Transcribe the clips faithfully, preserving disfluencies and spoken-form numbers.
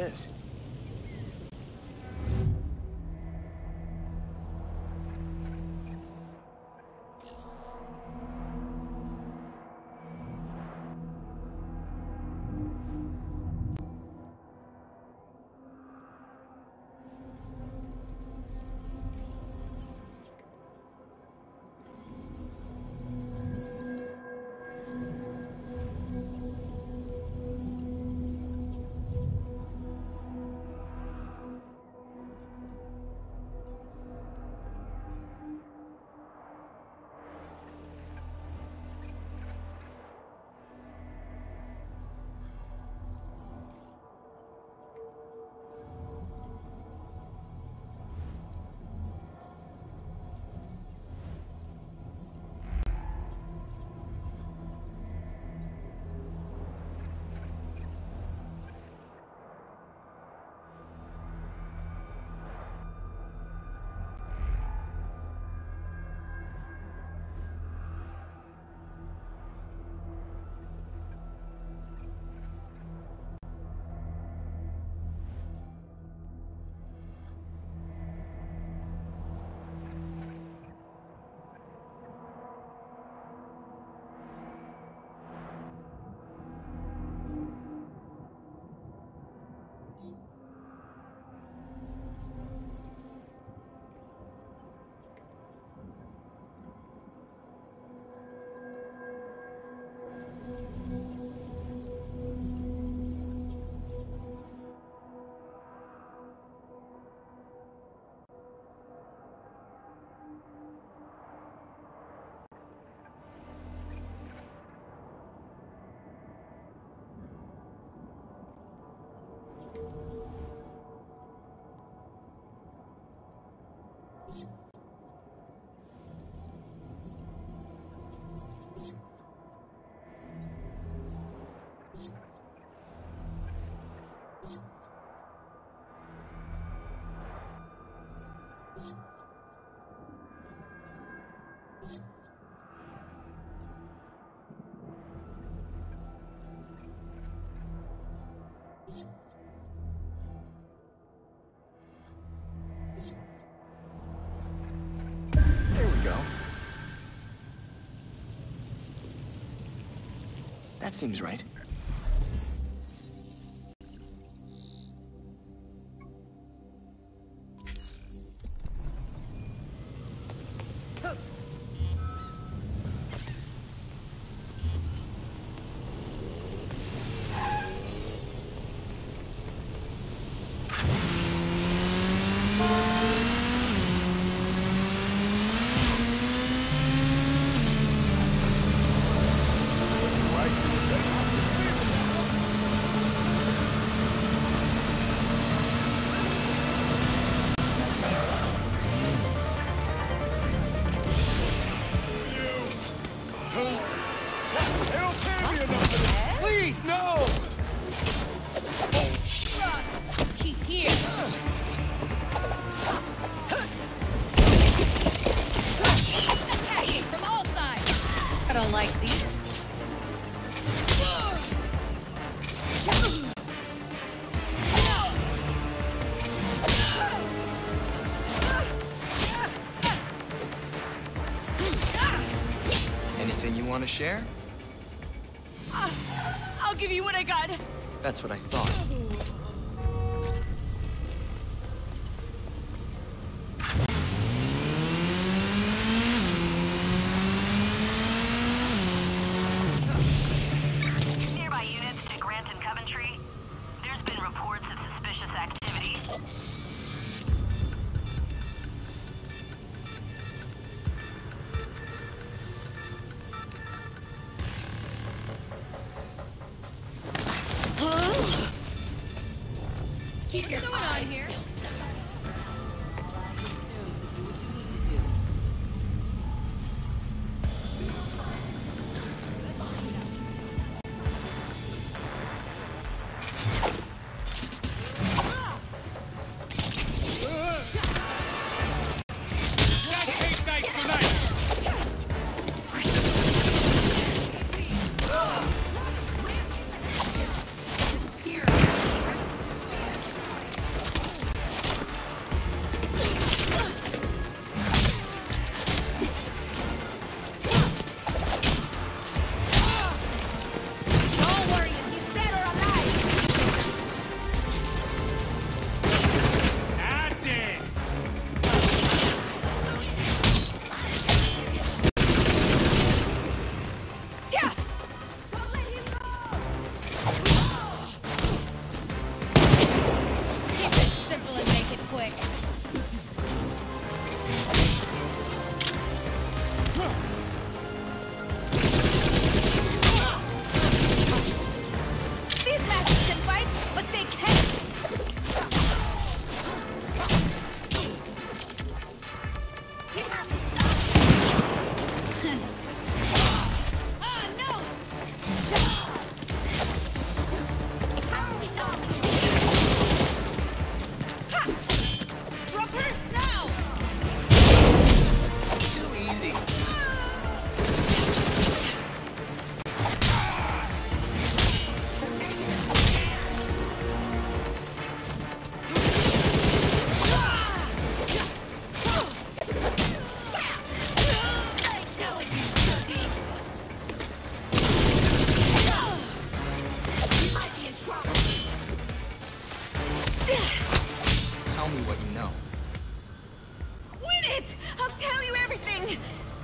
this? That seems right. Please, no! He's here. Attacking from all sides. I don't like these. Anything you want to share? Uh, I'll give you what I got. That's what I thought. Nearby units to Grant and Coventry. There's been reports of suspicious activity. Keep your eye on here.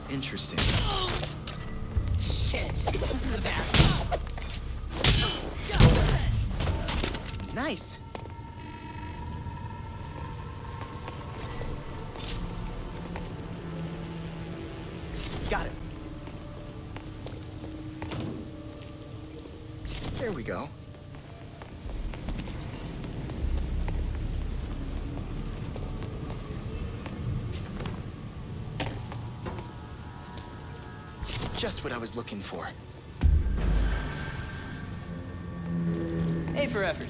Interesting. Shit, this is a bad. Nice. Got it. There we go. Just what I was looking for. A for effort.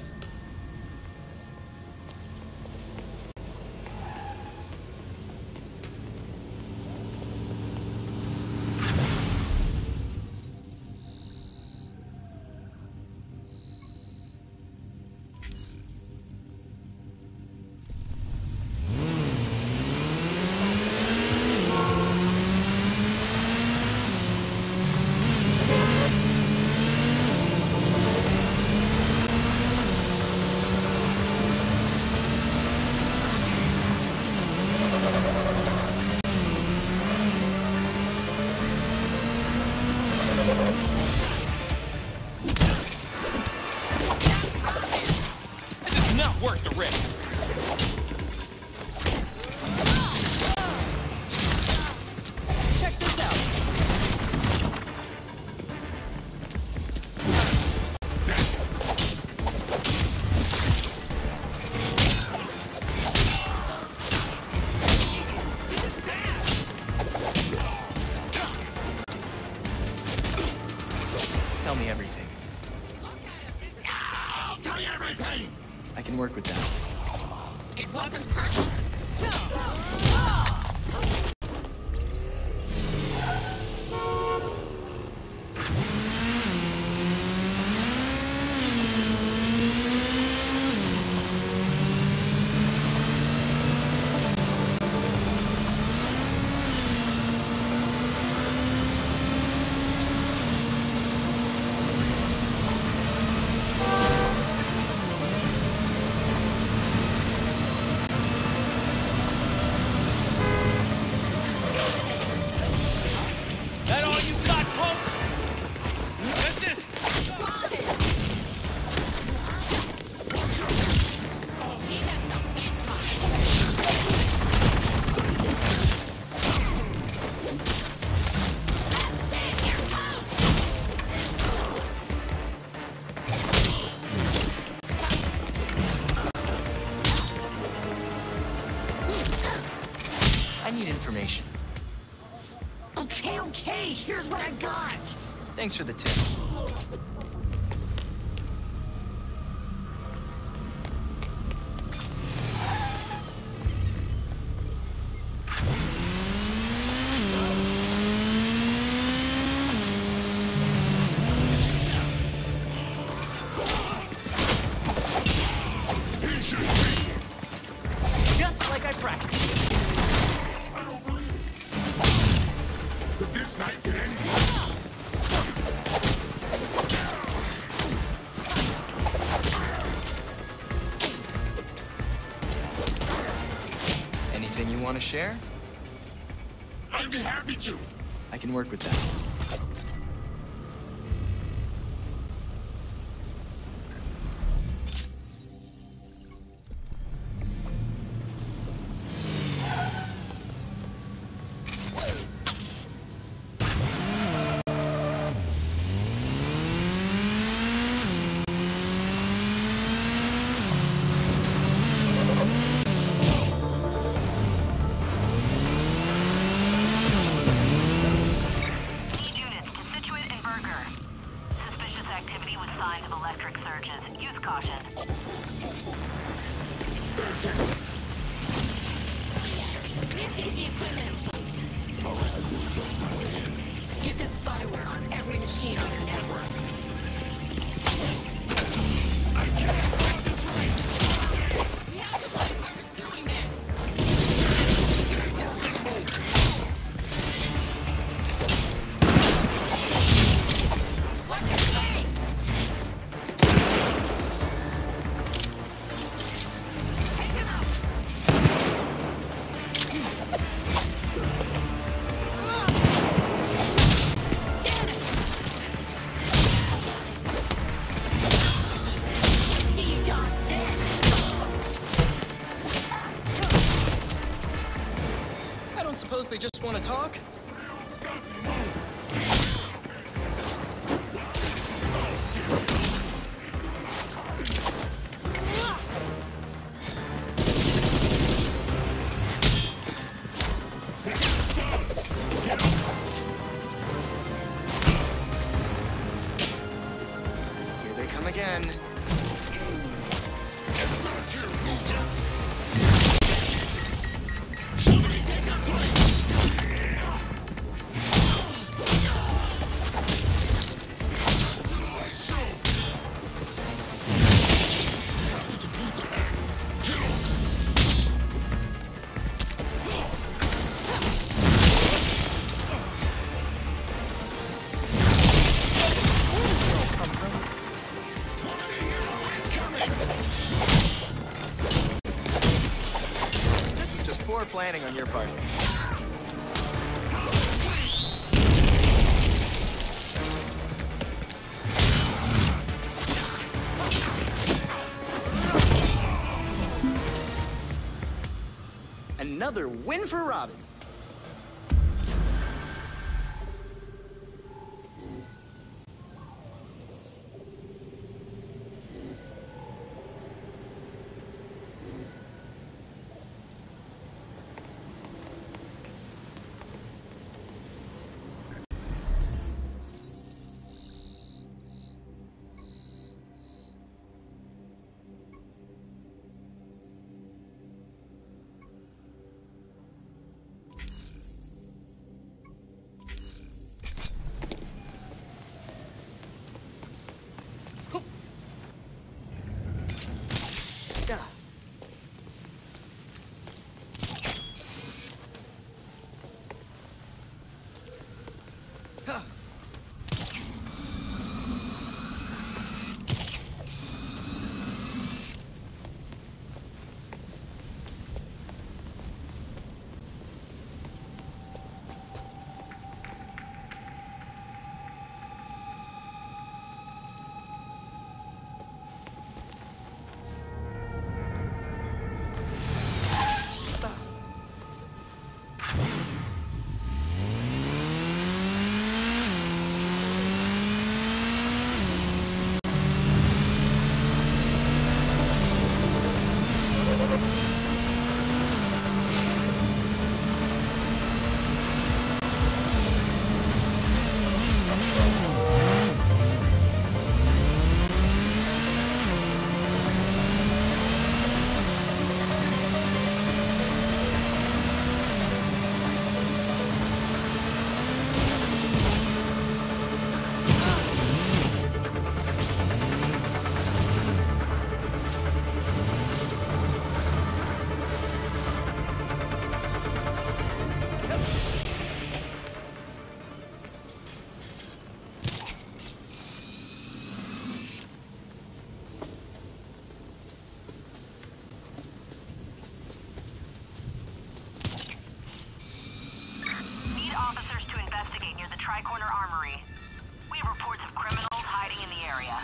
This is not worth the risk. Check this out. Tell me everything. I'll tell you everything. I can work with that. It wasn't perfect. That all you got, punk? That's it. I need information. Okay, okay, here's what I got. Thanks for the tip. Just like I practiced. This night can end. Anything you want to share? I'd be happy to. I can work with that. Units to Situate and Burger. Suspicious activity with signs of electric surges. Use caution. This is the equipment. Get this spyware on every machine on their network. We have to find whoever's doing this. What's your name? talk? Here they come again. Poor planning on your part. Another win for Robin. Tri-Corner Armory. We have reports of criminals hiding in the area.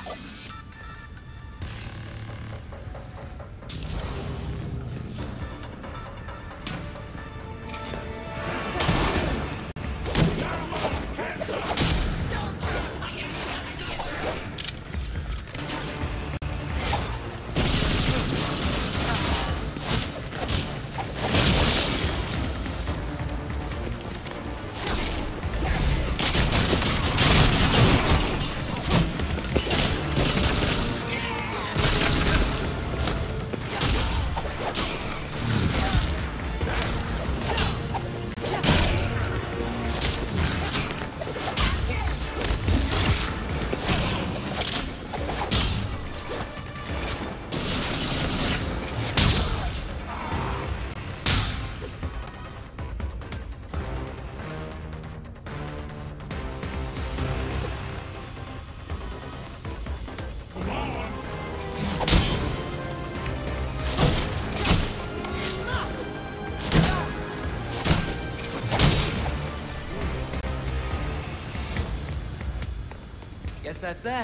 Guess that's that.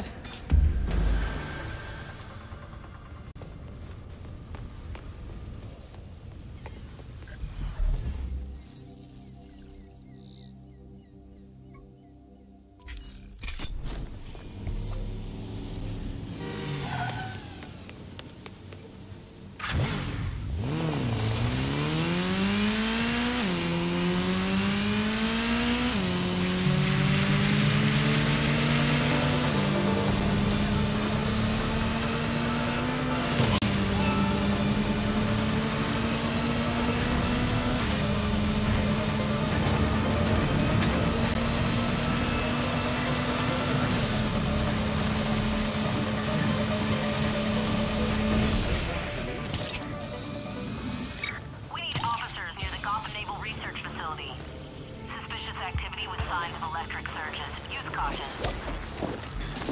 signs of electric surges. Use caution.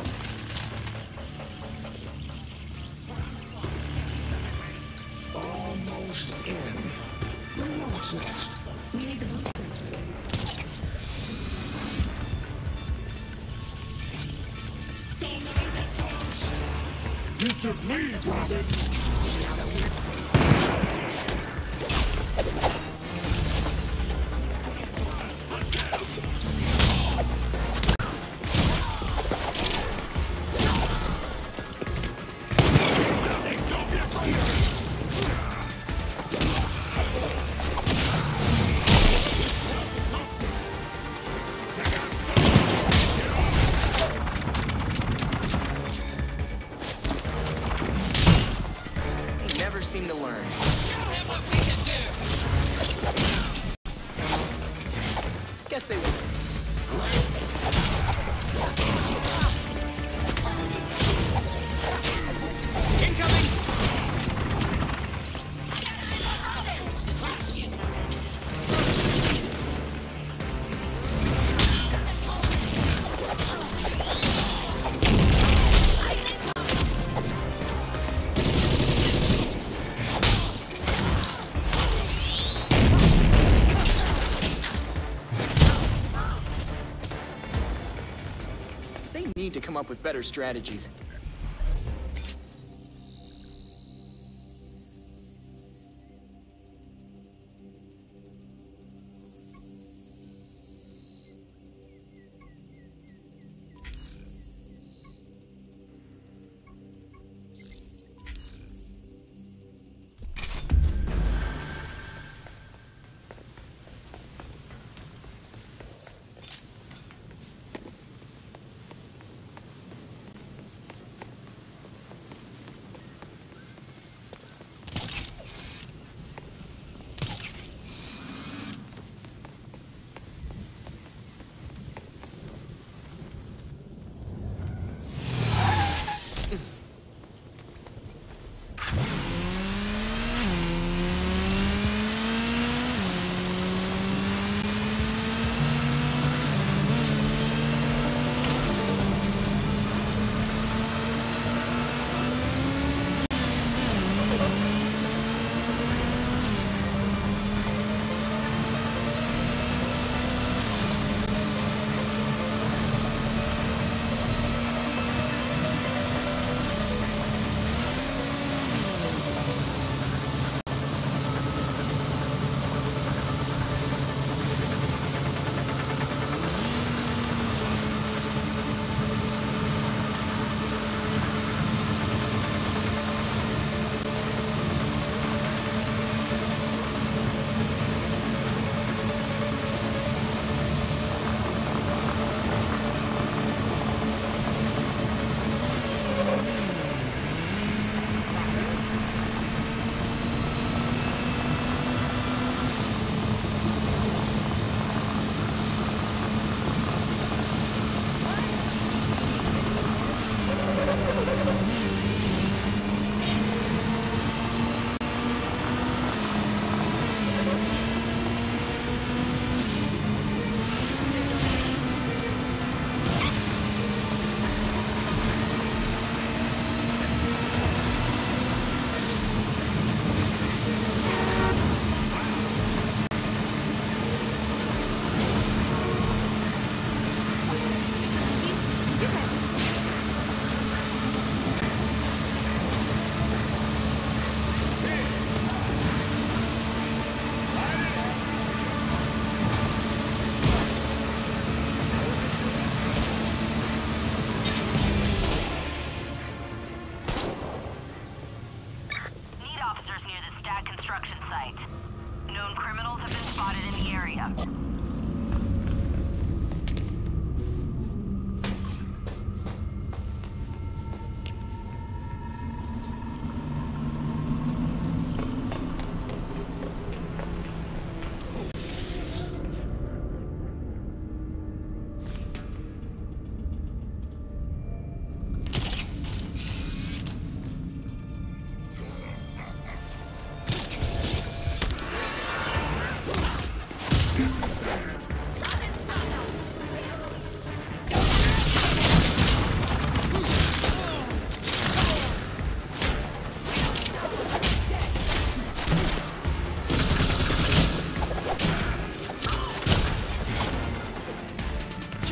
Almost in. What's next? We need the blueprints. You took me, Robin! They never seem to learn. Show him what we can do! Guess they will. Incoming! They need to come up with better strategies.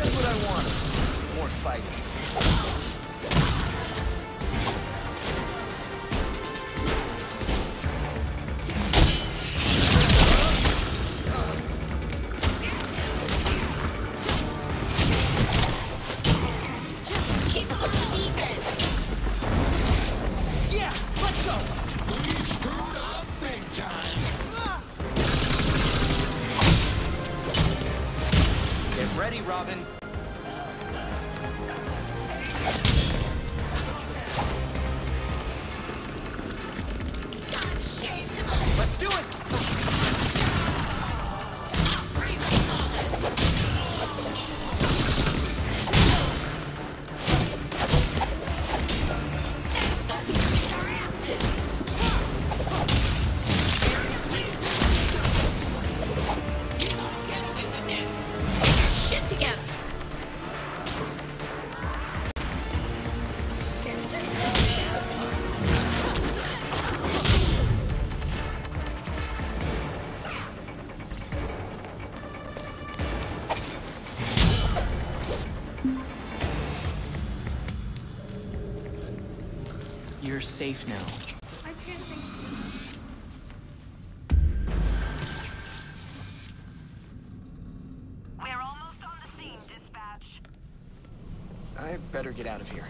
Just what I wanted. More fighting. Ready, Robin. Let's do it! You're safe now. I can't think. We're almost on the scene, dispatch. I better get out of here.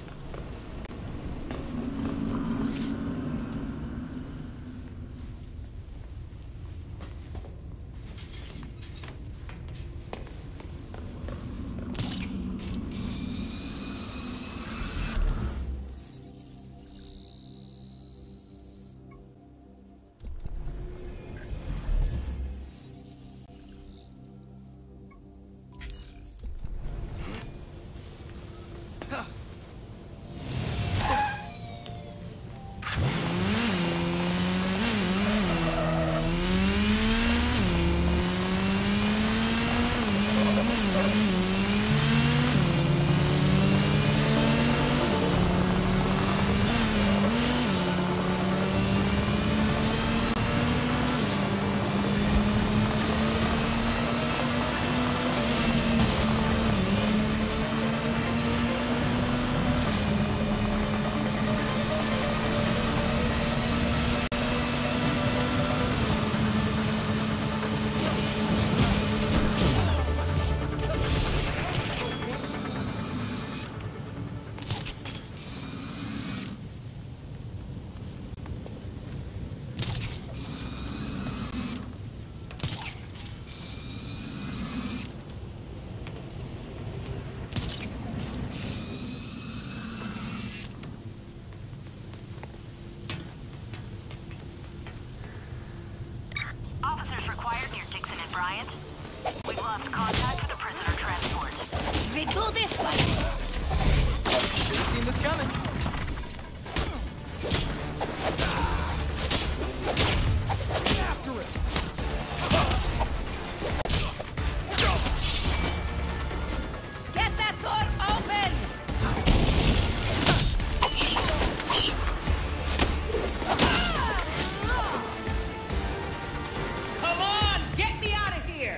Officers required near Dixon and Bryant. We've lost contact with the prisoner transport. We do this way. Should have seen this coming. After it. Get that door open! Come on! Get me out of here!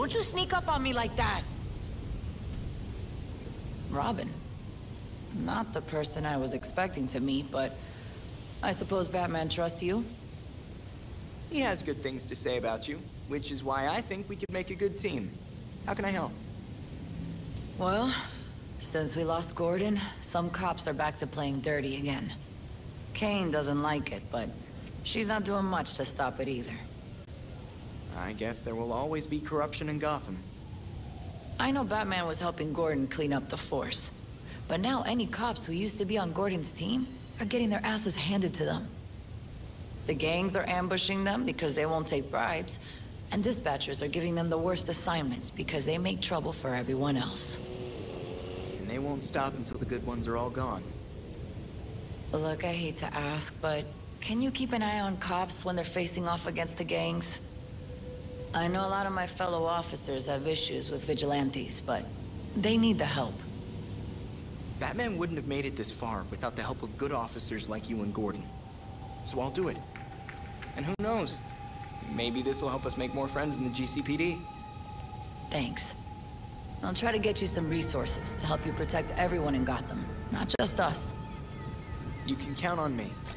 Don't you sneak up on me like that. Robin. Not the person I was expecting to meet, but I suppose Batman trusts you? He has good things to say about you, which is why I think we could make a good team. How can I help? Well, since we lost Gordon, some cops are back to playing dirty again. Kane doesn't like it, but she's not doing much to stop it either. I guess there will always be corruption in Gotham. I know Batman was helping Gordon clean up the force, but now any cops who used to be on Gordon's team are getting their asses handed to them. The gangs are ambushing them because they won't take bribes, and dispatchers are giving them the worst assignments because they make trouble for everyone else. And they won't stop until the good ones are all gone. Look, I hate to ask, but can you keep an eye on cops when they're facing off against the gangs? I know a lot of my fellow officers have issues with vigilantes, but they need the help. Batman wouldn't have made it this far without the help of good officers like you and Gordon. So I'll do it. And who knows? Maybe this will help us make more friends in the G C P D. Thanks. I'll try to get you some resources to help you protect everyone in Gotham, not just us. You can count on me.